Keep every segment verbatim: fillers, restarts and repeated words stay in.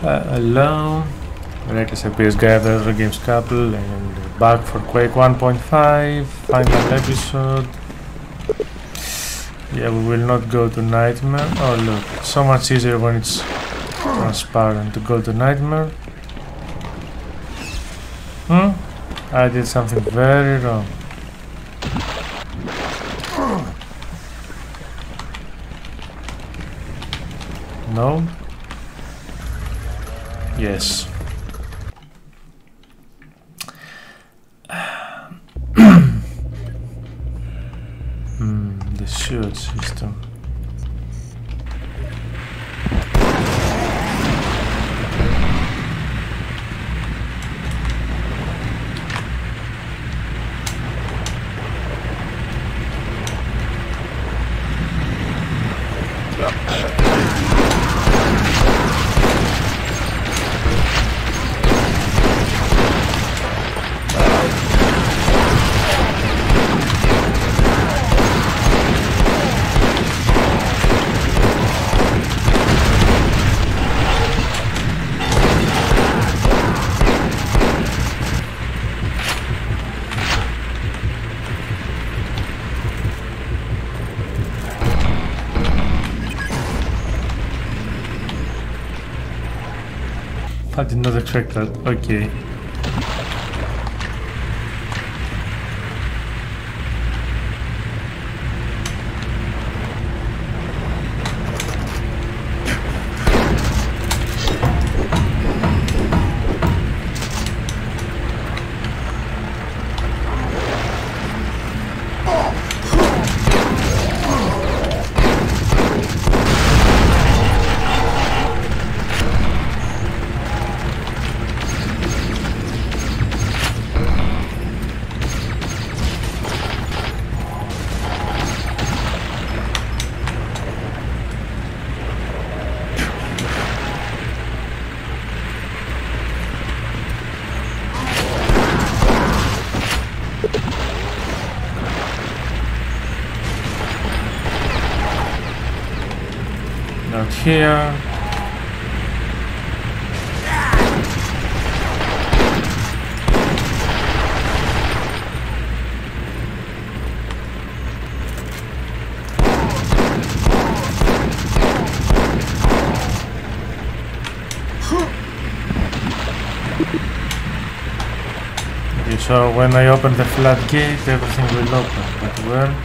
Uh, hello, latest F P S guy of the Azure Games couple, and back for Quake one point five, final episode. Yeah, we will not go to Nightmare. Oh look, it's so much easier when it's transparent to go to Nightmare. Hmm? I did something very wrong. No? Yes. Hmm, the Sewage System. I did not expect that. Okay. Not here. Okay, so when I open the floodgate, everything will open, but where?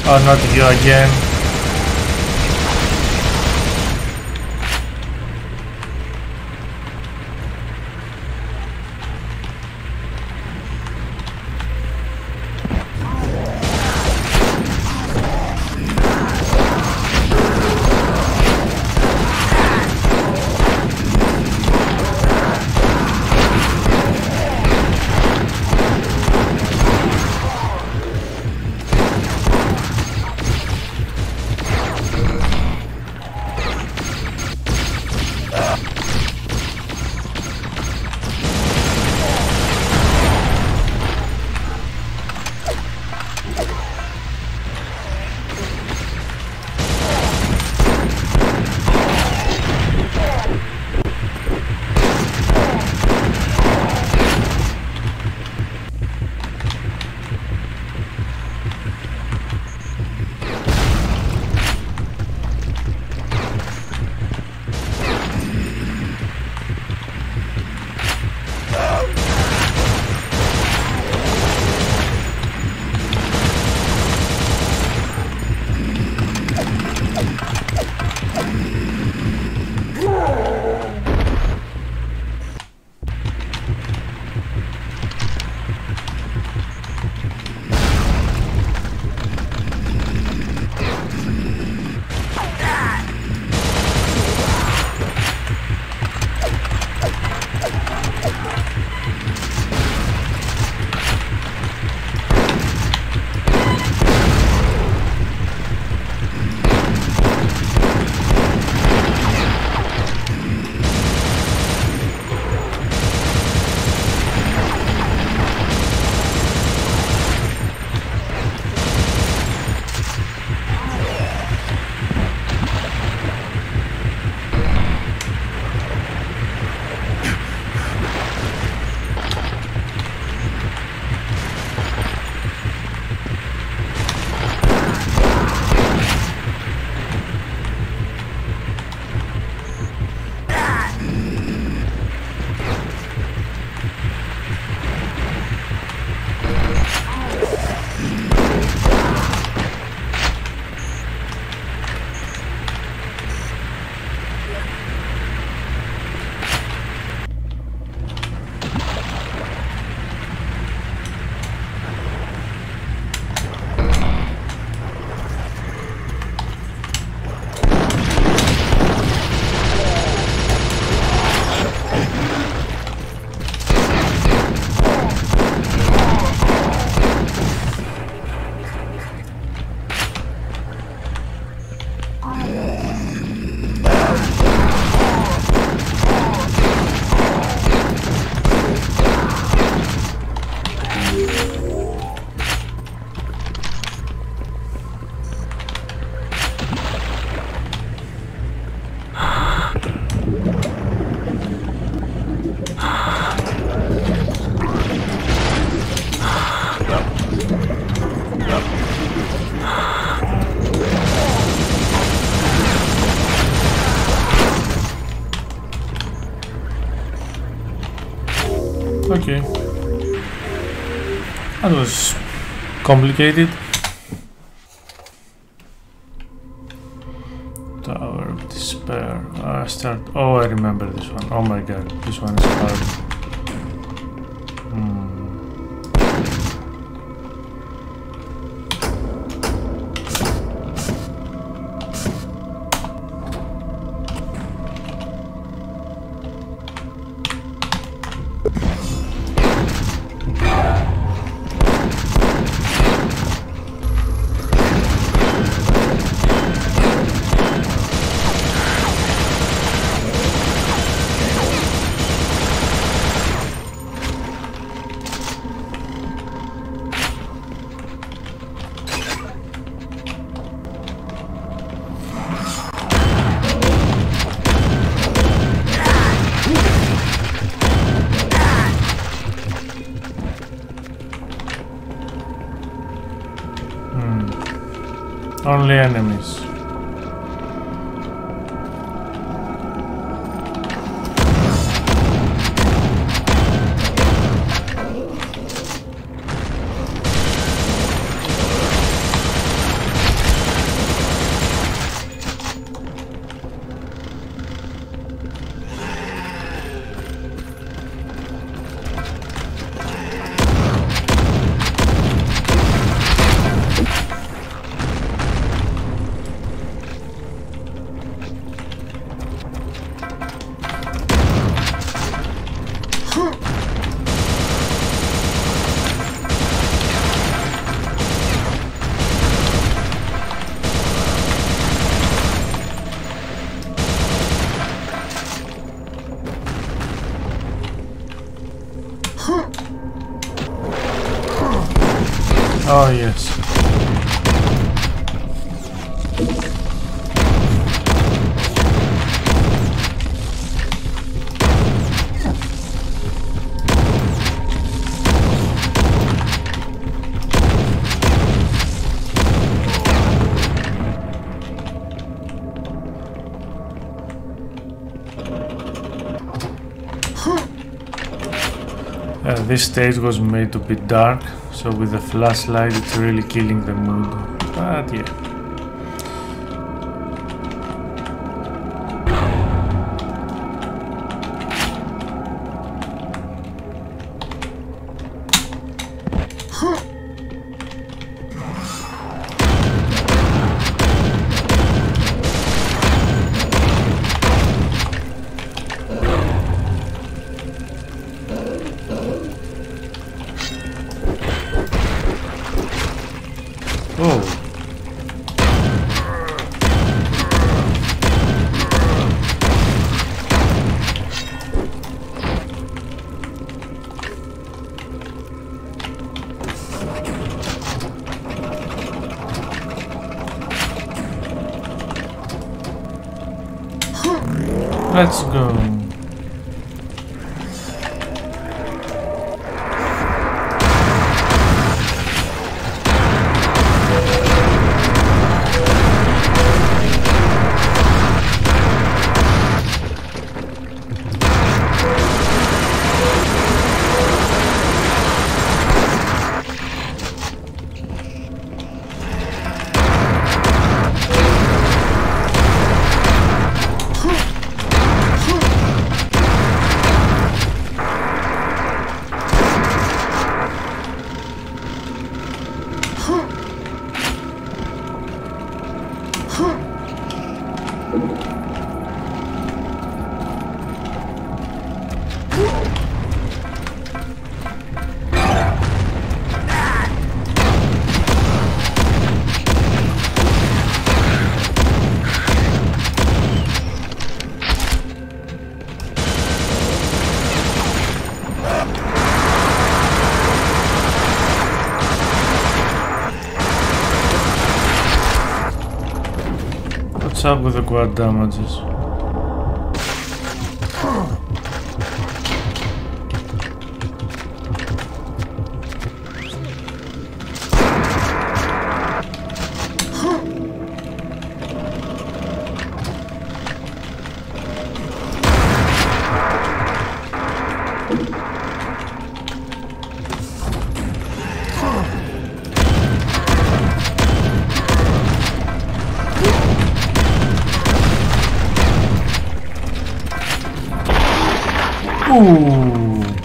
Oh, not you again. Okay. That was complicated. Tower of Despair. I start. Oh, I remember this one. Oh my god, this one is hard. Hmm. Only enemies. Oh yes. Uh, this stage was made to be dark, so with the flashlight it's really killing the mood, but yeah. Let's go. What's up with the quad damages? Ooh.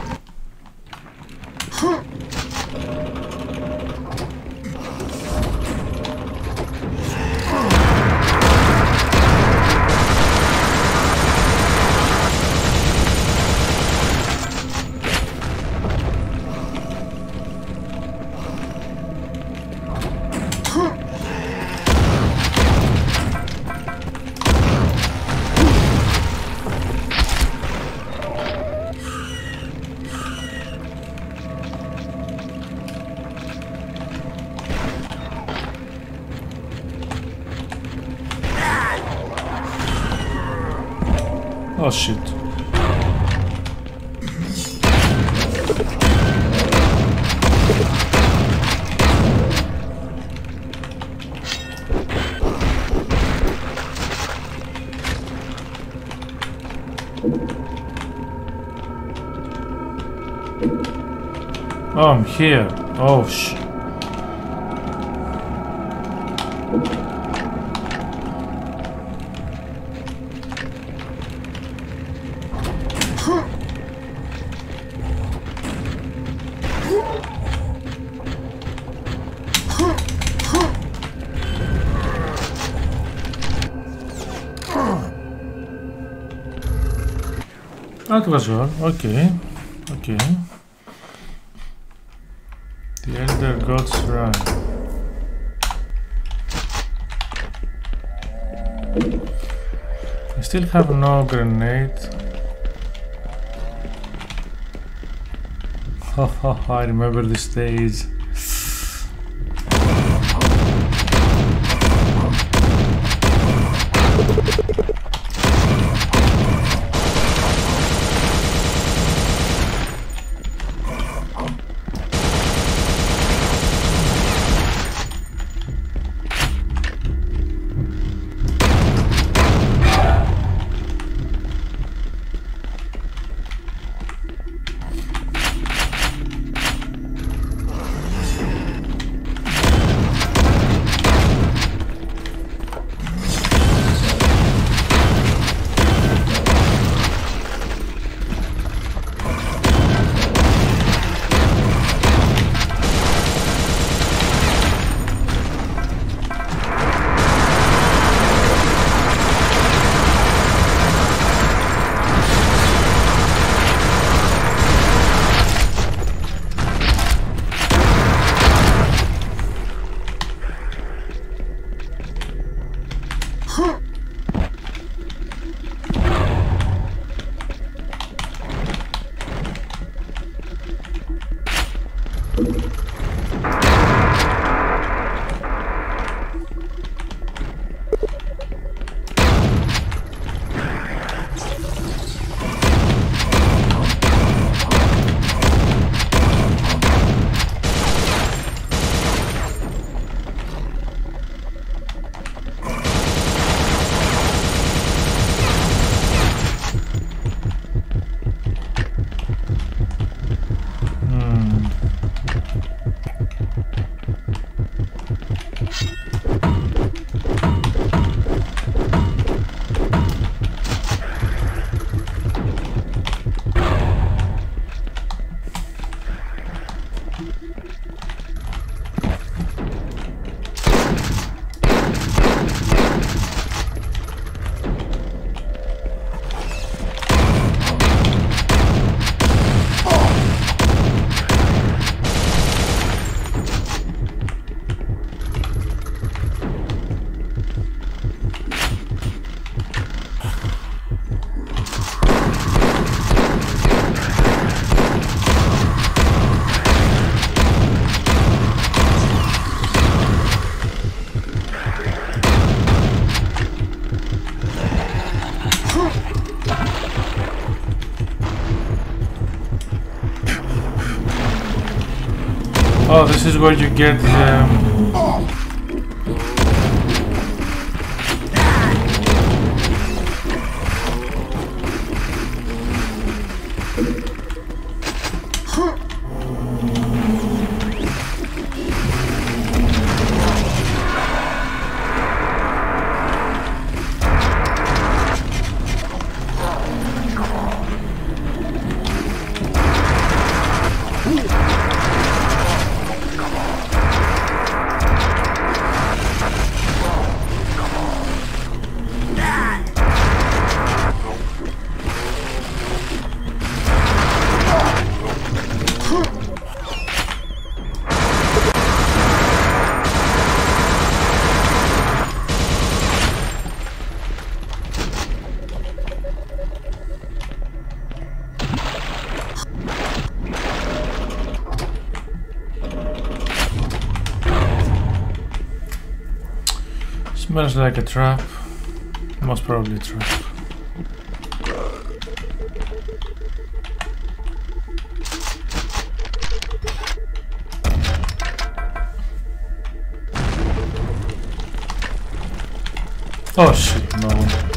Oh shit. Oh, I'm here. Oh sh. That was all. Okay. Okay. The Elder God's Shrine. I still have no grenade. Oh, oh, I remember this stage. Oh, this is where you get um, smells like a trap. Most probably a trap. Oh shit, no.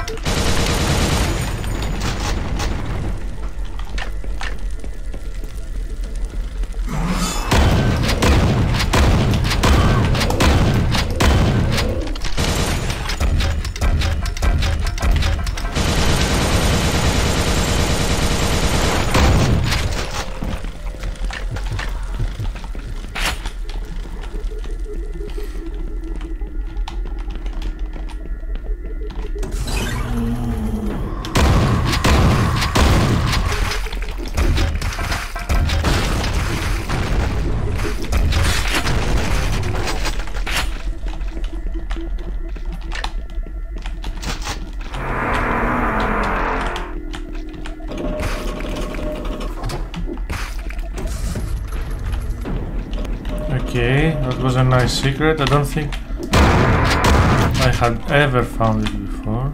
Okay, that was a nice secret. I don't think I had ever found it before.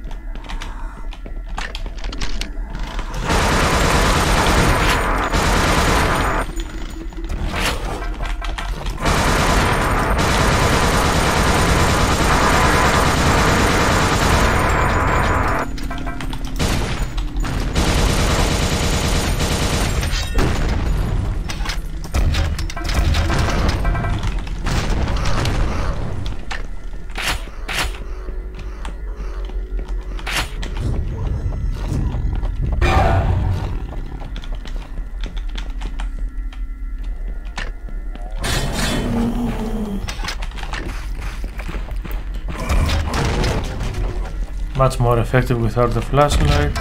Much more effective without the flashlight.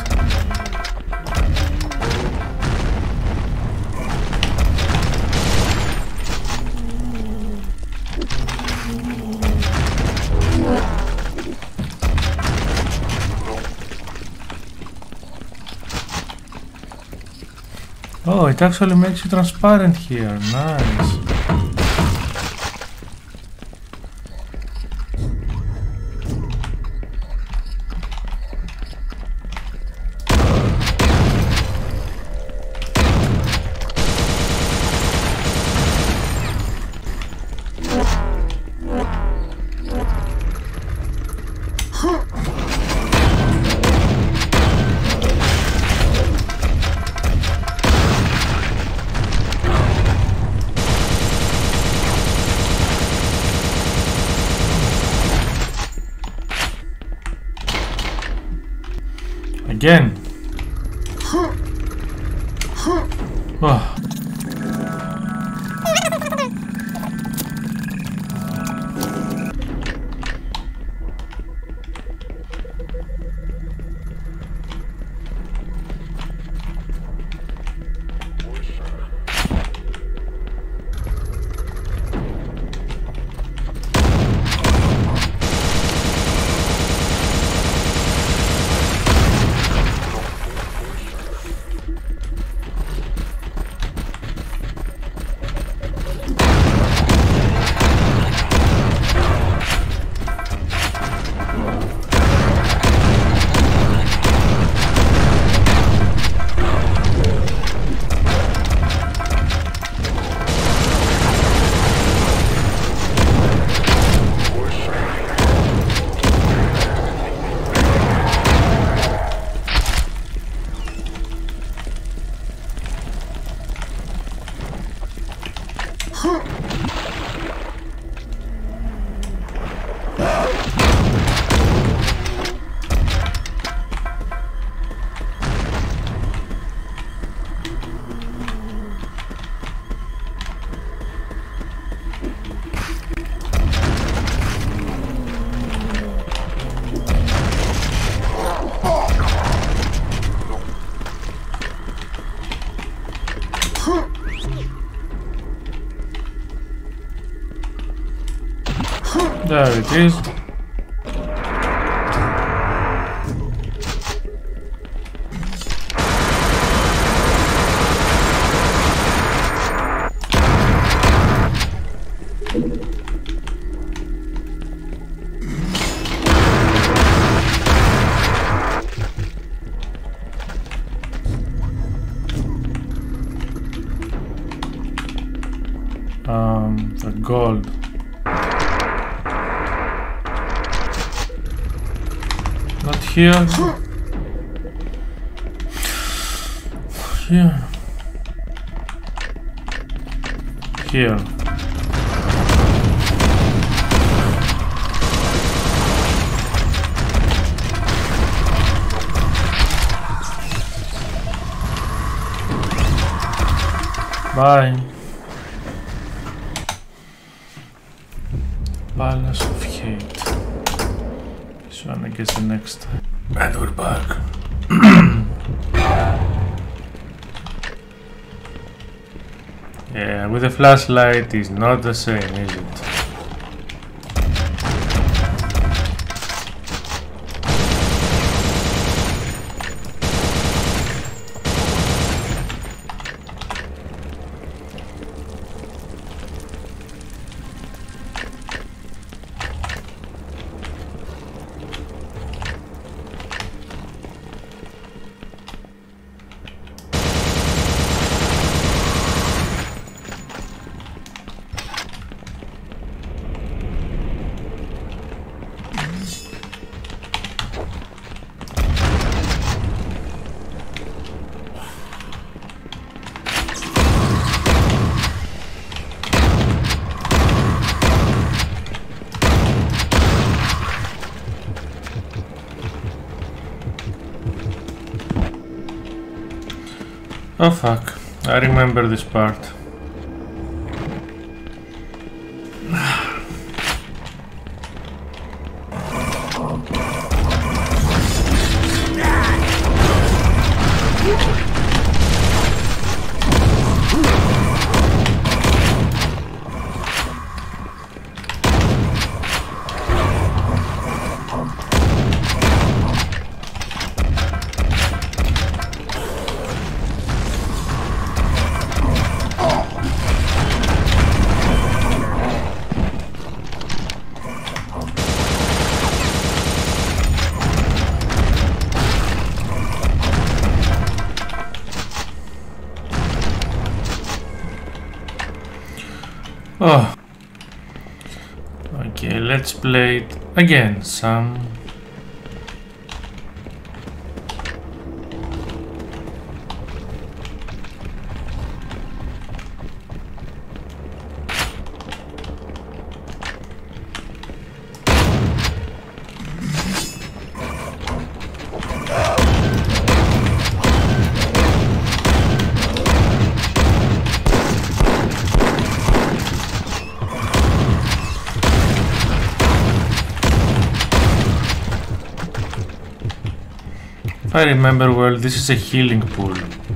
Oh, it it actually makes you transparent here. Nice. Again. Oh. There it is. Um, the gold. Not here. Here. Here. Bye. Balance of hate. This one I guess the next time. And we're back. Yeah, with a flashlight is not the same, is it? Oh fuck, I remember this part. Oh. Okay, let's play it again. Some. If I remember well, this is a healing pool.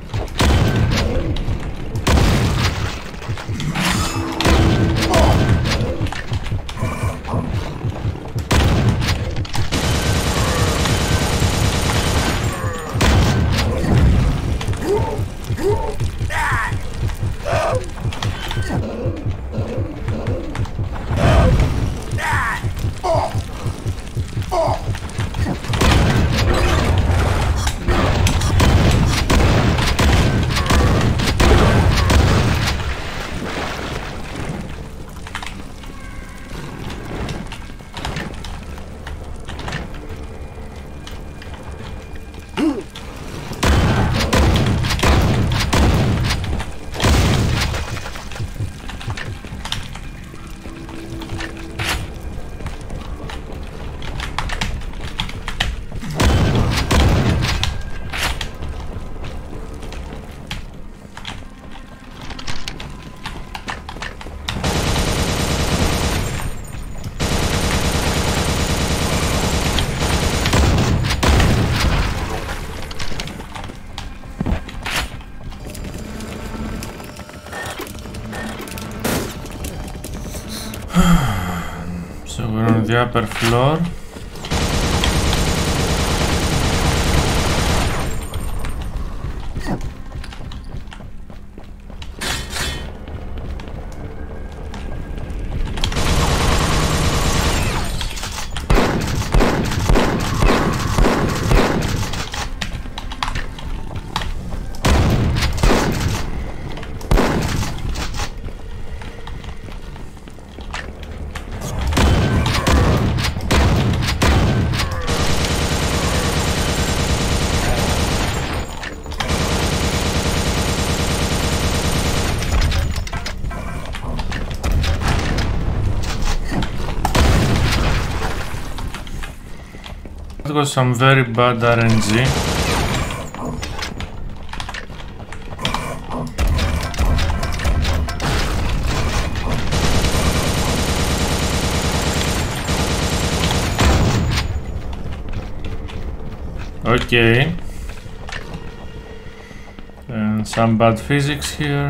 So we're on the upper floor. That was some very bad R N G. Okay. And some bad physics here.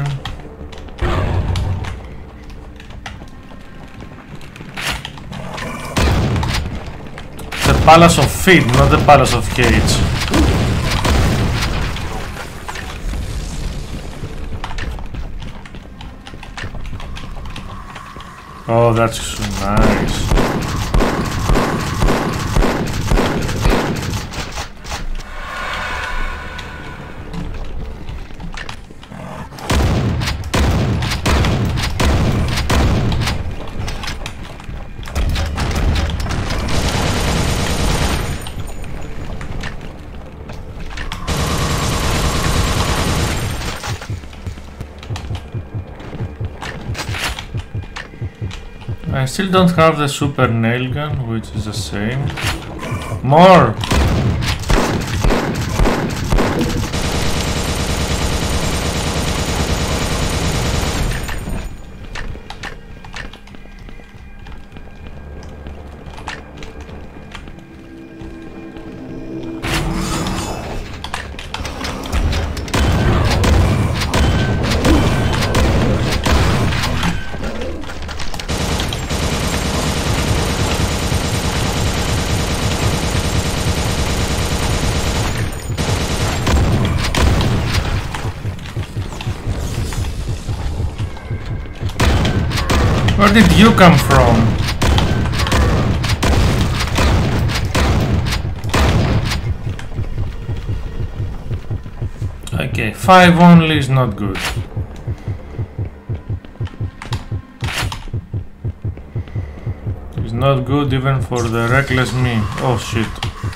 Palace of Feet, not the Palace of Cage. Oh, that's nice. I still don't have the super nail gun, which is the same. More! Where did you come from? Okay, five only is not good. not good even for the reckless me. Oh shit.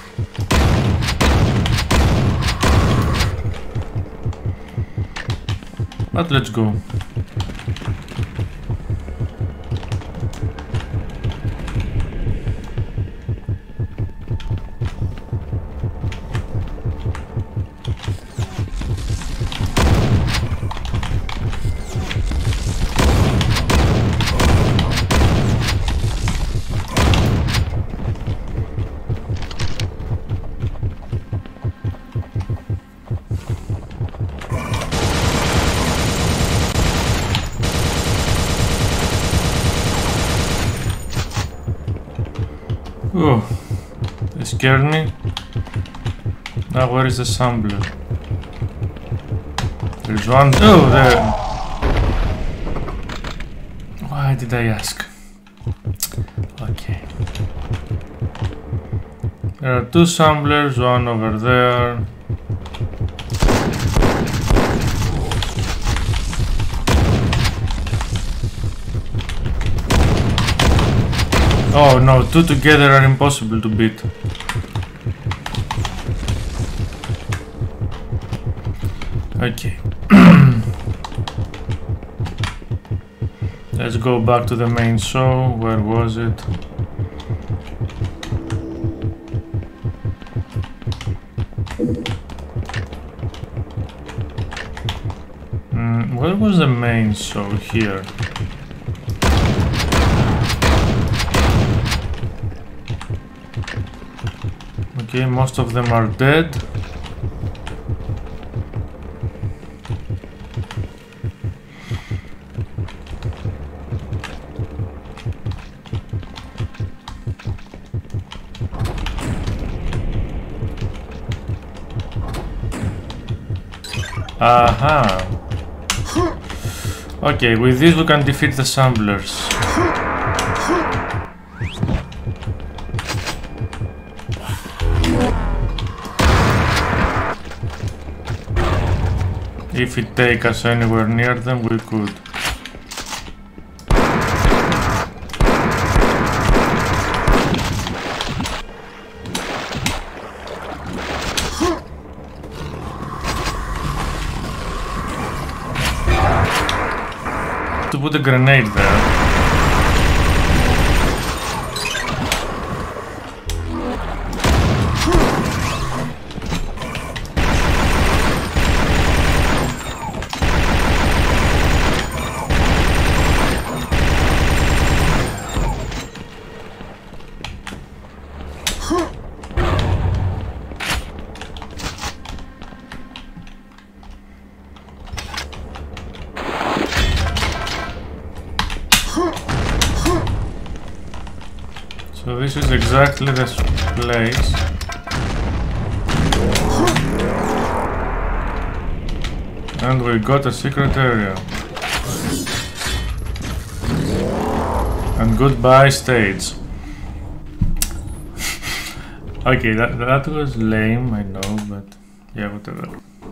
But let's go. Oh, they scared me. Now where is the sampler? There's one. Oh, there. Why did I ask? Okay. There are two samplers, one over there. Oh no, two together are impossible to beat. Okay. Let's go back to the main show. Where was it? Mm, where was the main show? Here. Okay, most of them are dead. Aha. Okay, with this we can defeat the samplers. If it take us anywhere near them, we could. To put a grenade there. So this is exactly this place. And we got a secret area. And goodbye stage. Okay, that, that was lame, I know, but yeah, whatever.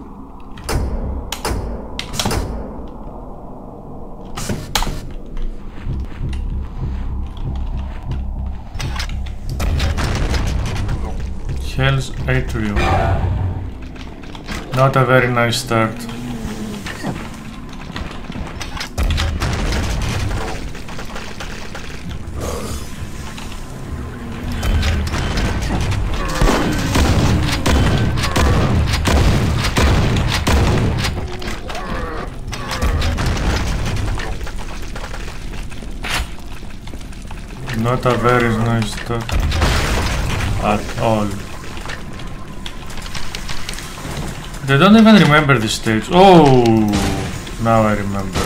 Hell's Atrium. Not a very nice start. Not a very nice start at all. They don't even remember this stage. Oh, now I remember.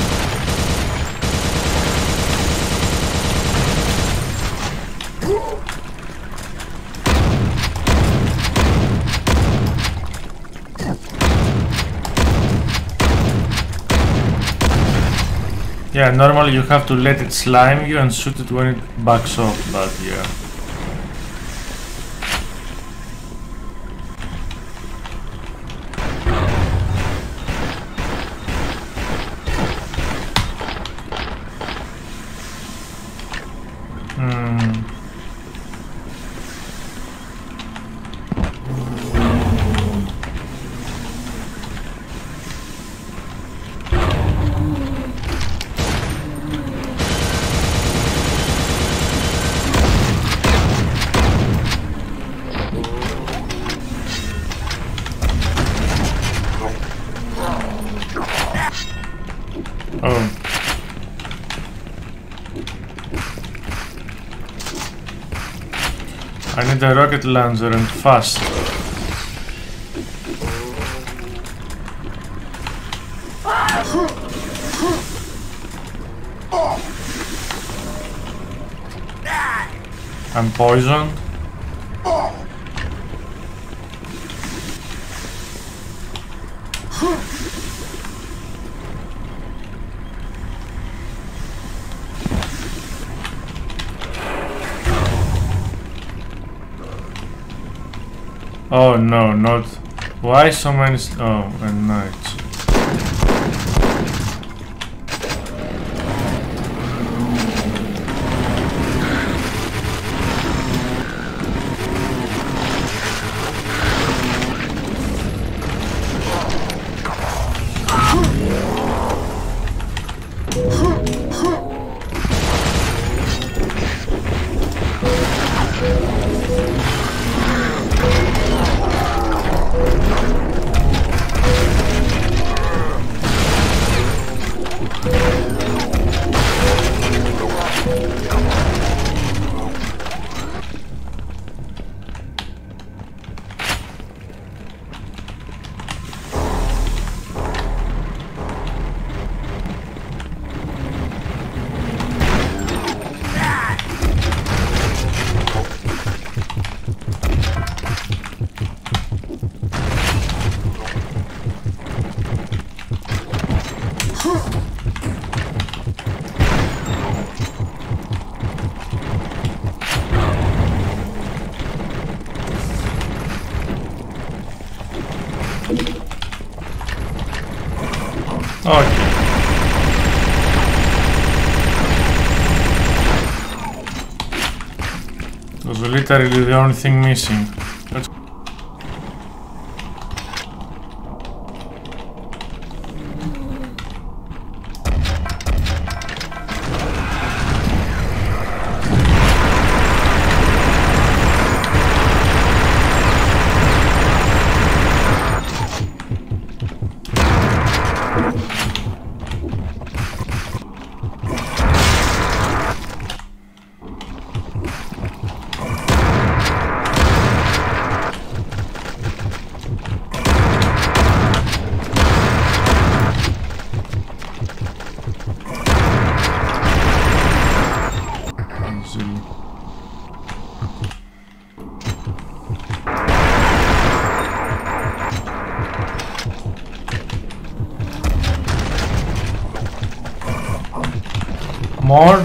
Yeah, normally you have to let it slime you and shoot it when it backs off, but yeah. Hmm. I need a rocket launcher and fast. I'm poisoned. Oh no, not... Why so many... St oh, and knights. Okay. It was literally the only thing missing. Let's more.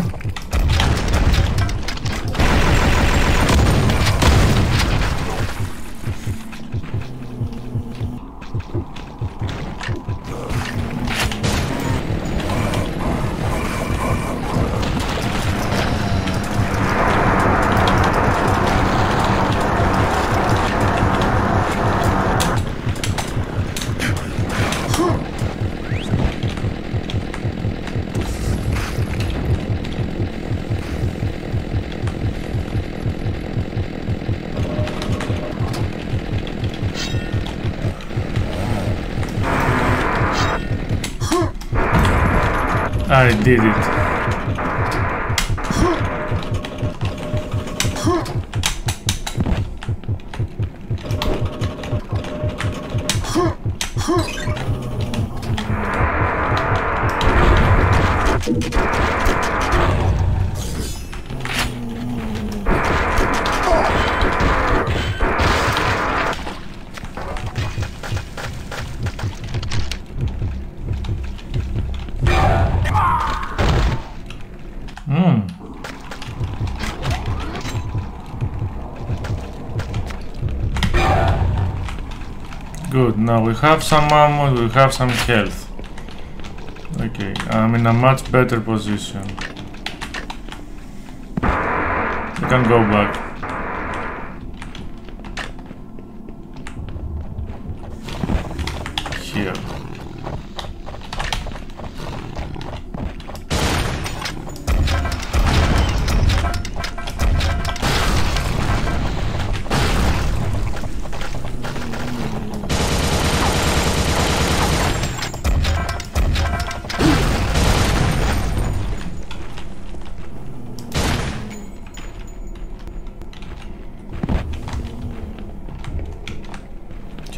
I did it. Good, now we have some ammo, we have some health. Okay, I'm in a much better position. We can go back. Here.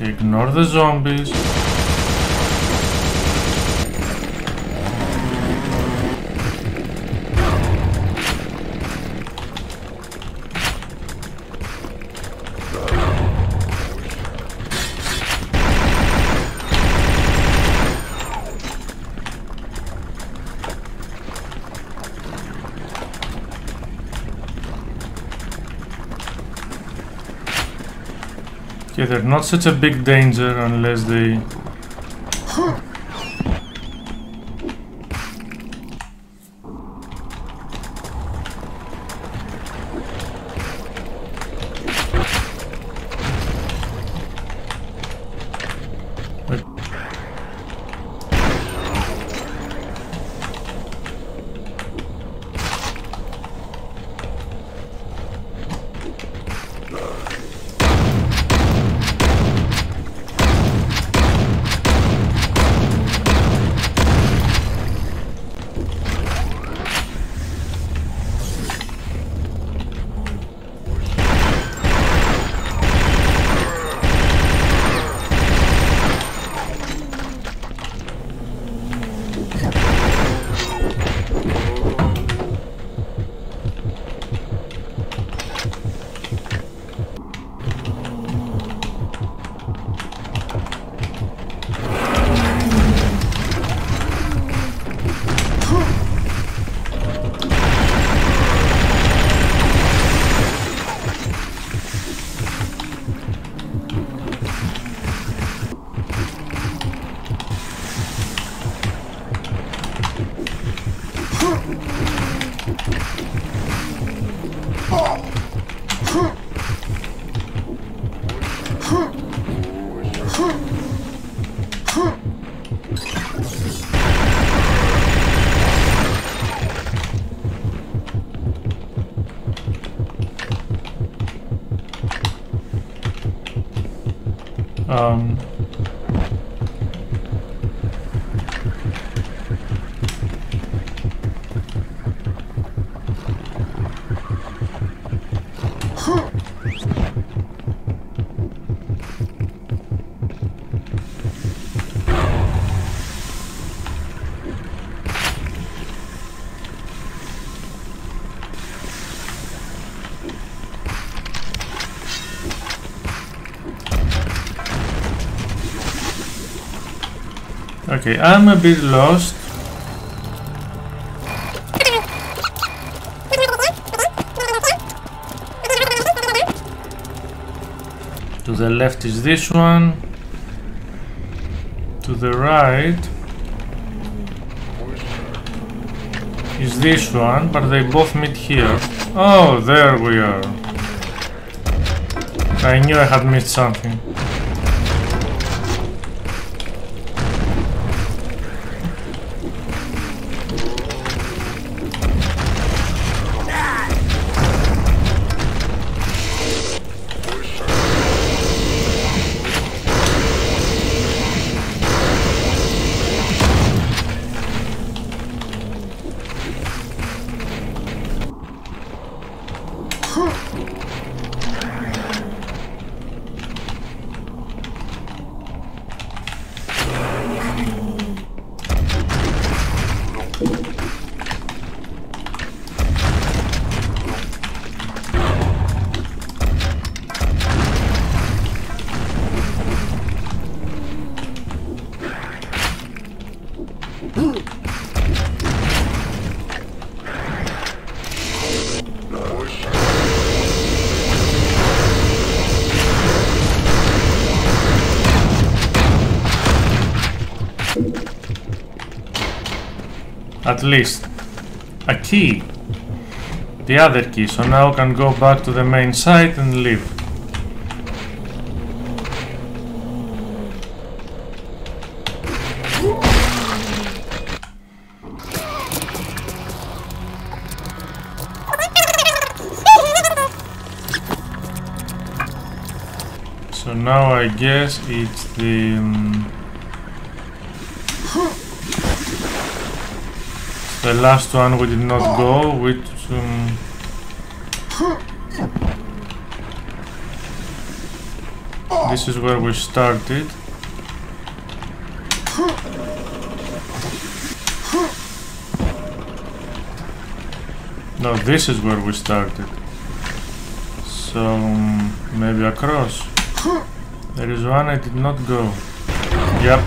Okay, ignore the zombies. Okay, they're not such a big danger unless they... Um... Okay, I'm a bit lost. To the left is this one. To the right is this one, but they both meet here. Oh, there we are. I knew I had missed something. At least a key, the other key, so now I can go back to the main site and leave. So now I guess it's the um, the last one we did not go, which um, This is where we started. No, this is where we started. So maybe across. There is one I did not go. Yep.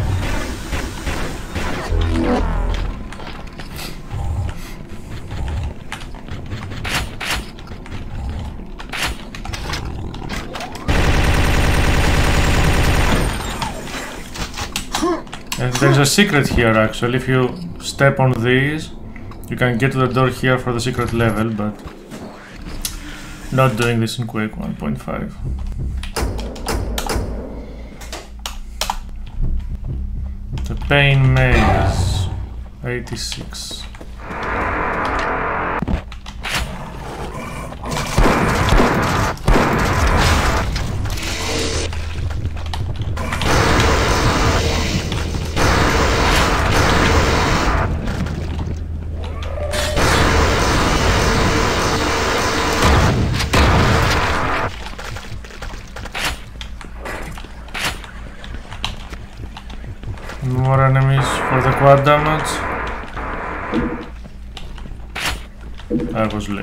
And there's a secret here actually. If you step on these, you can get to the door here for the secret level, but not doing this in Quake one point five. The Pain Maze, eighty-six. More enemies for the quad damage. I was late.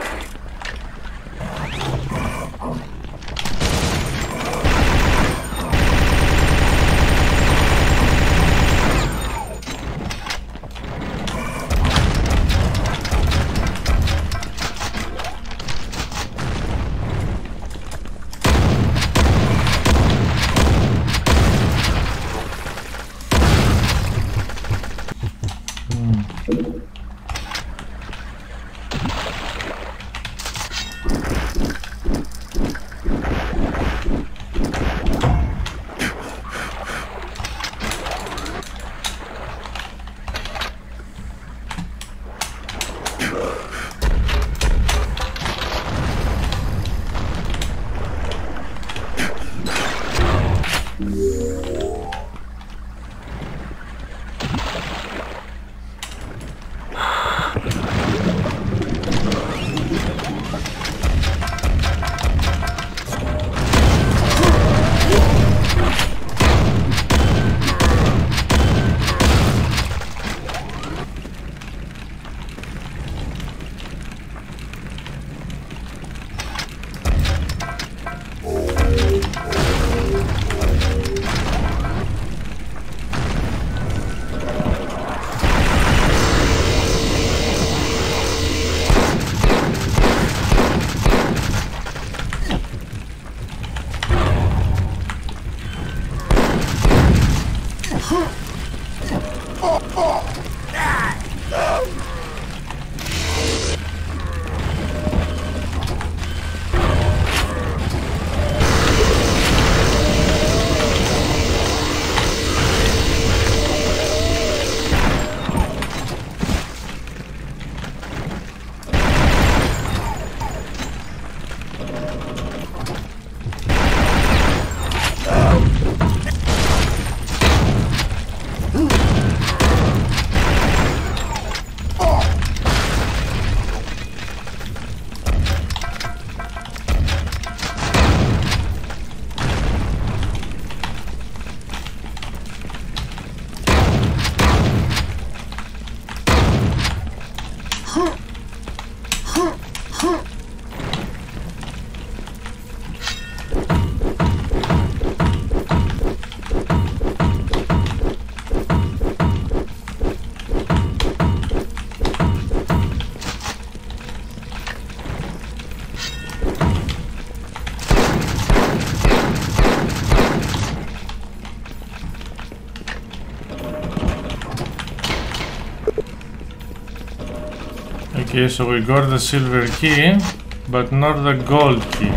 Okay, so we got the silver key, but not the gold key.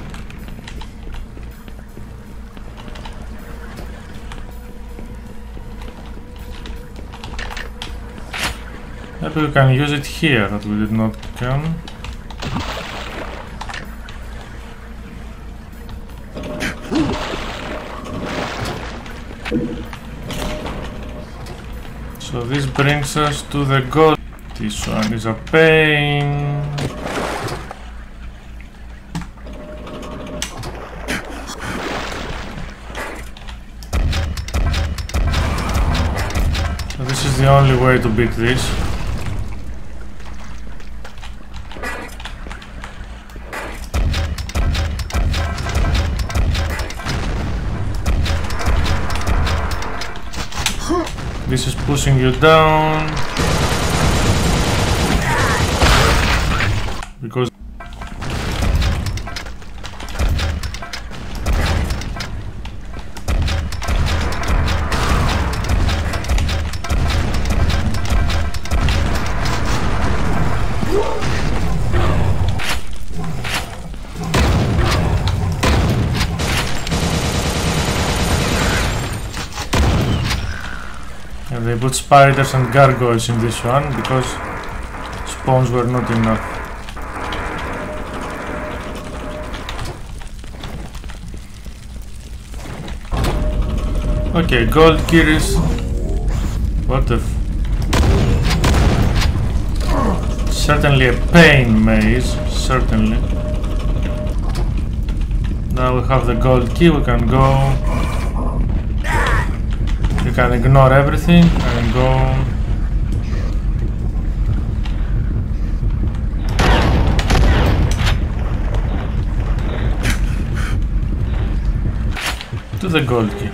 Maybe we can use it here, that we did not come. So this brings us to the gold. This one is a pain. the only way to beat this. This is pushing you down because and they put spiders and gargoyles in this one because spawns were not enough. Okay, gold keys. What the f... Certainly a pain maze, certainly. Now we have the gold key, we can go. You can ignore everything and go. To the gold key.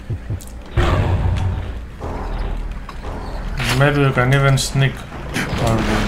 Maybe you can even sneak forward.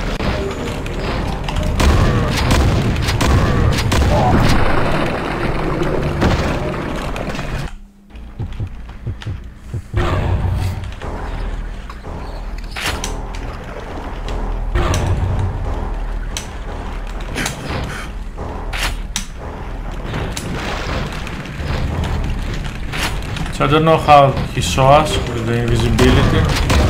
So I don't know how he saw us with the invisibility.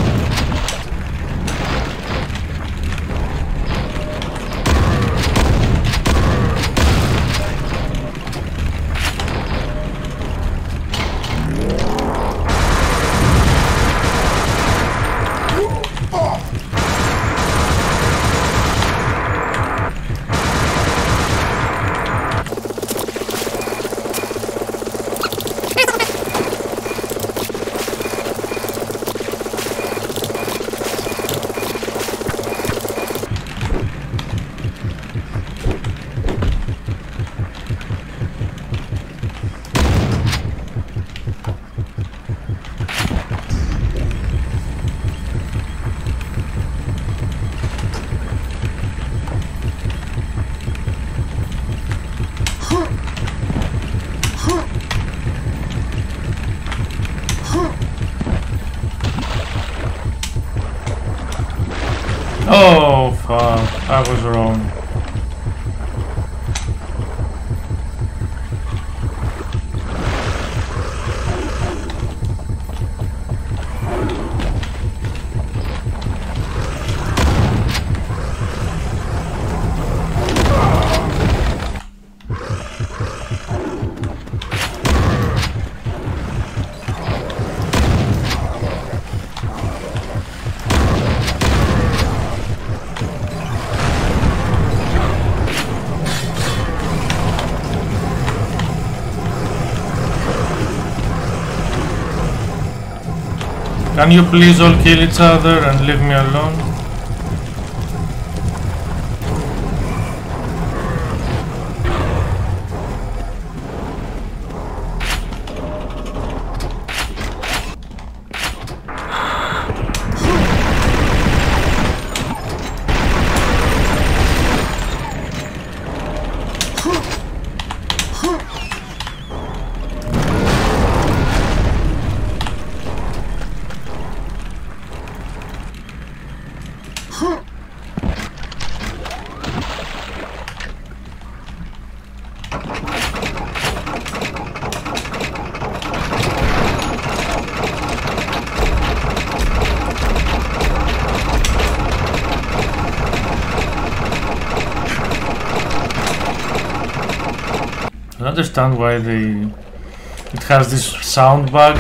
Oh fuck, I was wrong. Can you please all kill each other and leave me alone? I don't understand why they... it has this sound bug.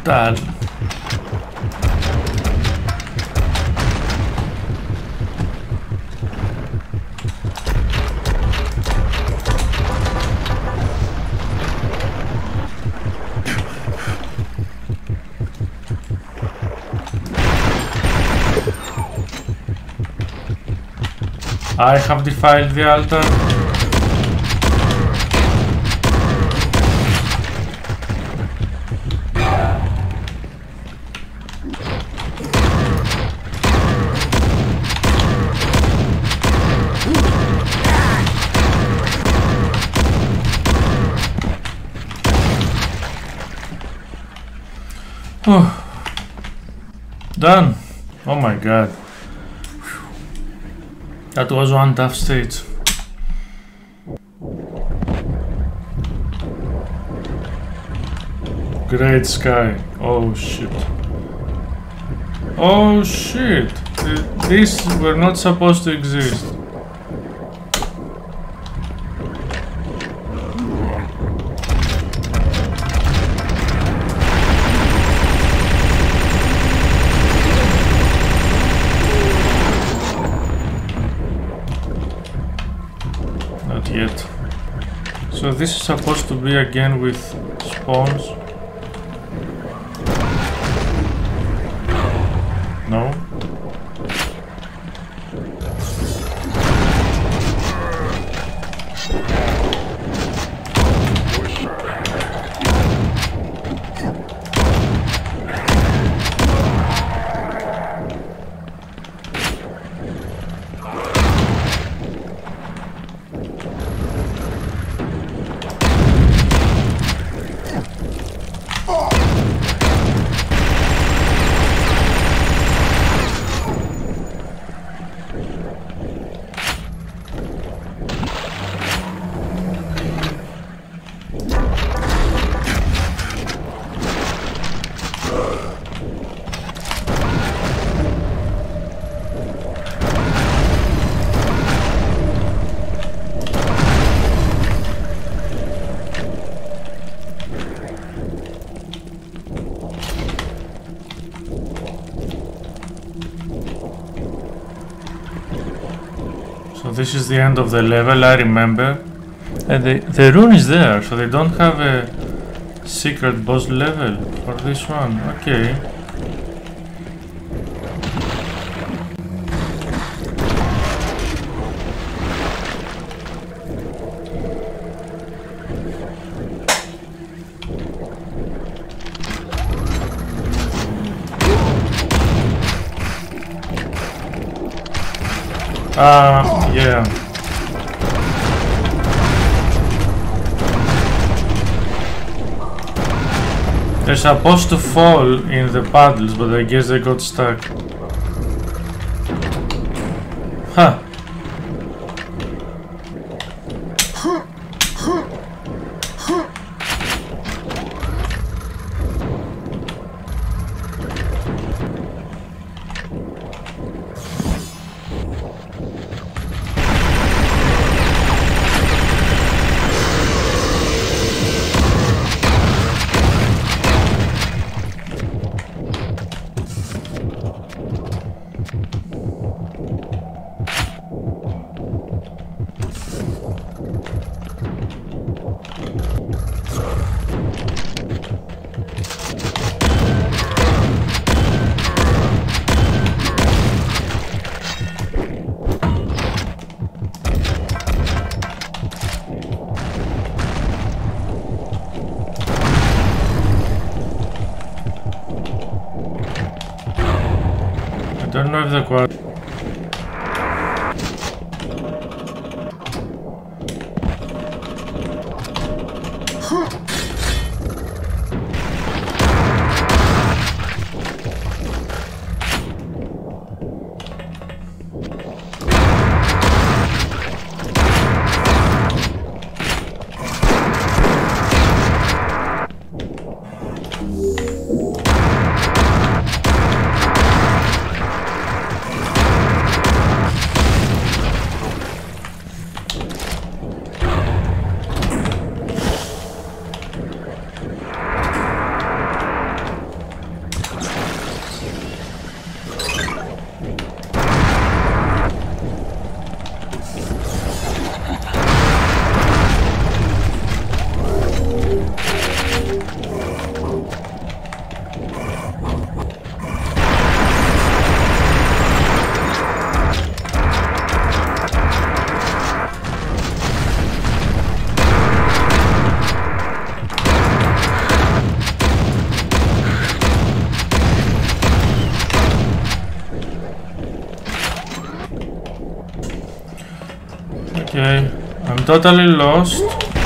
portal. I have defiled the altar. Done. Oh my god. That was one tough stage. Great sky. Oh shit. Oh shit. These were not supposed to exist. Yet. So this is supposed to be again with spawns. No? This is the end of the level, I remember. And the, the rune is there, so they don't have a secret boss level for this one. Okay. Uh, yeah. They're supposed to fall in the paddles, but I guess they got stuck. Huh. I don't know if the quad. I'm totally lost.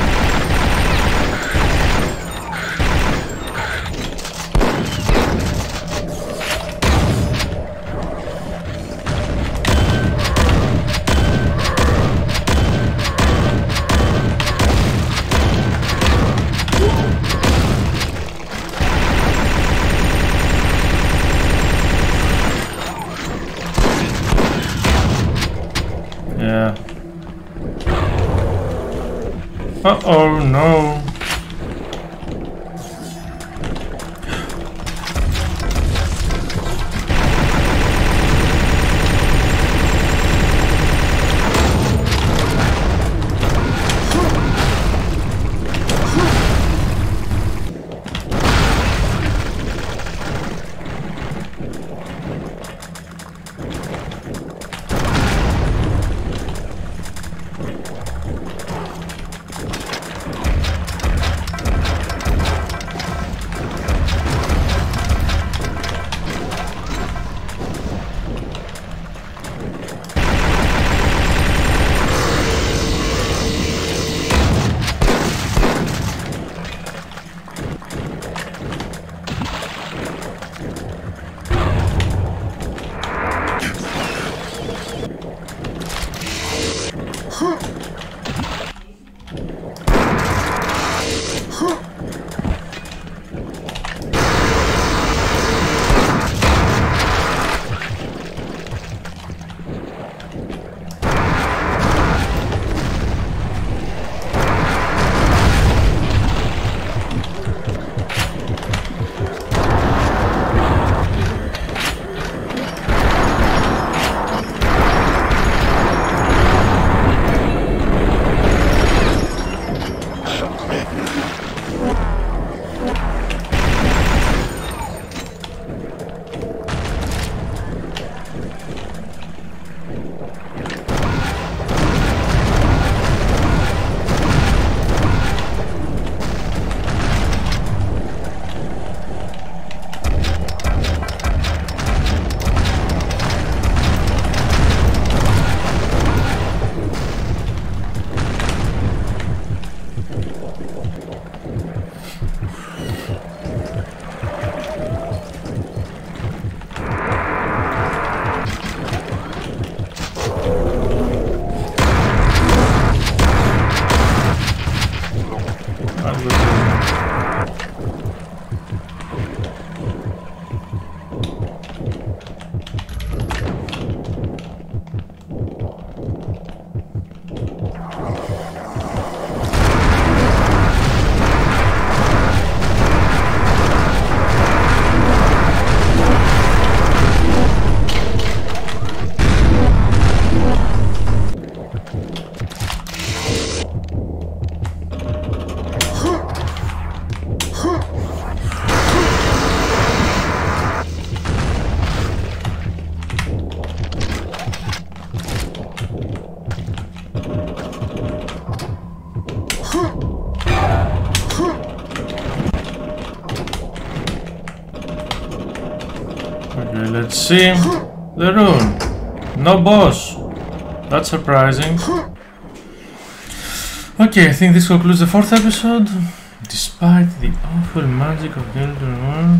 Yeah. Uh-oh, no. Okay, let's see. The rune. No boss. That's surprising. Okay, I think this concludes the fourth episode. Despite the awful magic of Guild One.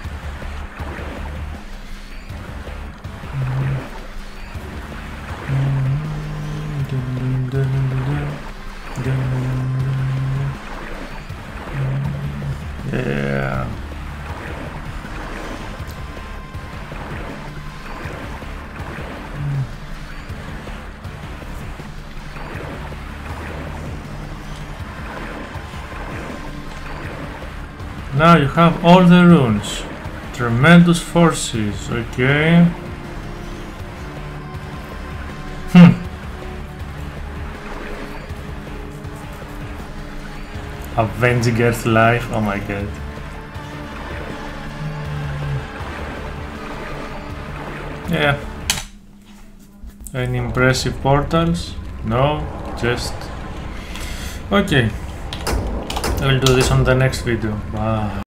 Yeah. Now you have all the runes. Tremendous forces, okay. Hmm. Avenging Earth life, oh my god. Yeah. Any impressive portals? No, just... Okay. I will do this on the next video. Bye.